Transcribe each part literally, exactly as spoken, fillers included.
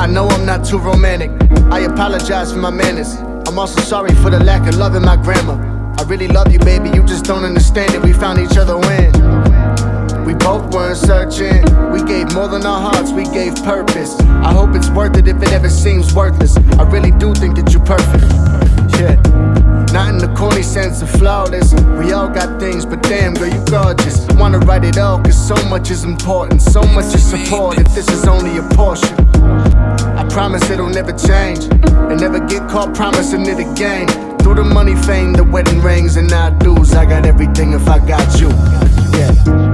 I know I'm not too romantic, I apologize for my manners. I'm also sorry for the lack of love in my grammar. I really love you, baby, you just don't understand it. We found each other when we both weren't searching. We gave more than our hearts, we gave purpose. I hope it's worth it if it ever seems worthless. I really do think that you're perfect, yeah. Not in the corny sense of flawless. We all got things, but damn girl, you gorgeous. Wanna write it all, cause so much is important. So much is support if this is only a portion. I promise it'll never change, and never get caught promising it again. Through the money, fame, the wedding rings, and I do's, I got everything if I got you, yeah.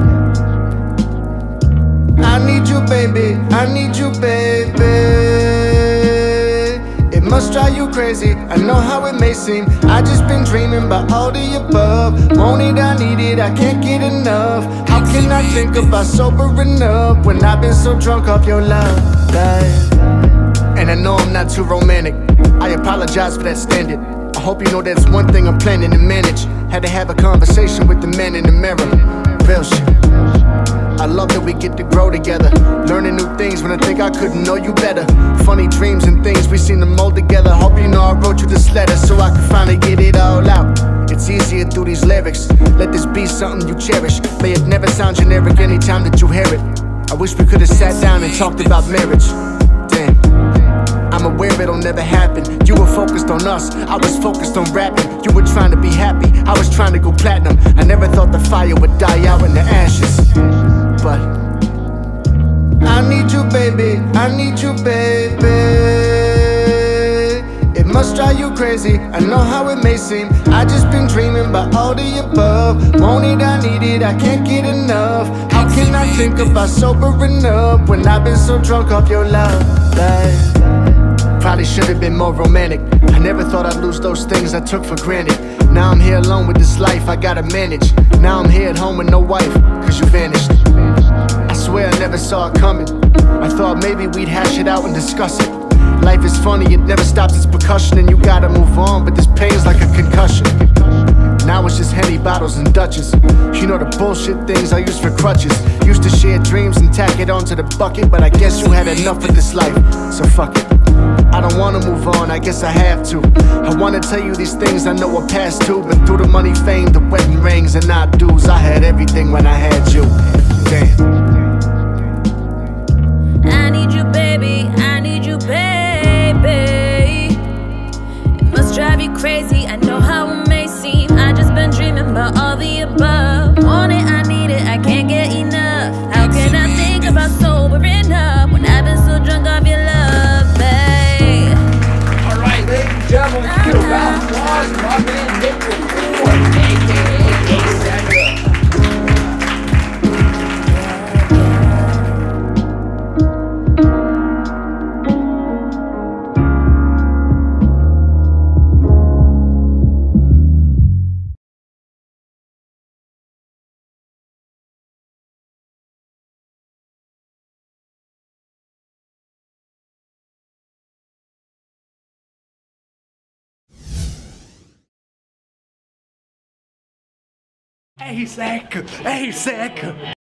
I need you, baby, I need you, baby. It must drive you crazy, I know how it may seem. I just been dreaming about all the above. Want it, I need it, I can't get enough. How can I think about sobering up when I've been so drunk off your love, babe? And I know I'm not too romantic, I apologize for that standard. I hope you know that's one thing I'm planning to manage. Had to have a conversation with the man in the mirror. Real shit. I love that we get to grow together, learning new things when I think I couldn't know you better. Funny dreams and things we seem to mold together. Hope you know I wrote you this letter so I can finally get it all out. It's easier through these lyrics. Let this be something you cherish. May it never sound generic anytime that you hear it. I wish we could've sat down and talked about marriage. Damn, I'm aware it'll never happen. You were focused on us, I was focused on rapping. You were trying to be happy, I was trying to go platinum. I never thought the fire would die out in the ashes, but I need you, baby, I need you, baby. It must drive you crazy, I know how it may seem. I just been dreaming about all the above. Want it, I need it, I can't get enough. How can I think about sobering up when I've been so drunk off your love, babe? Probably should've been more romantic. I never thought I'd lose those things I took for granted. Now I'm here alone with this life I gotta manage. Now I'm here at home with no wife, cause you vanished. I swear I never saw it coming. I thought maybe we'd hash it out and discuss it. Life is funny, it never stops its percussion. And you gotta move on, but this pain's like a concussion. Now it's just Henny bottles and Dutchess. You know the bullshit things I use for crutches. Used to share dreams and tack it onto the bucket, but I guess you had enough of this life, so fuck it. I don't wanna move on, I guess I have to. I wanna tell you these things I know are past too, but through the money, fame, the wedding rings, and I do's, I had everything when I had you. Damn. I need you, baby, I need you, baby. It must drive you crazy, I know how it may seem. I just been dreaming about all the above. Want it, I need it, I can't get enough. How can I think about sobering up when I've been so drunk off your love, babe? Alright, ladies and gentlemen, let's give a round of applause for my man Nick LaFleur, aka A$AP. A$AP, A$AP.